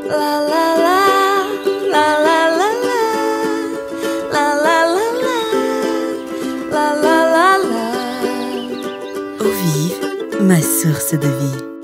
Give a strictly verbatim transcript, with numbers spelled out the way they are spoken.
La la la, la la la la, la la la la, la la la la. Eau vive, ma source de vie.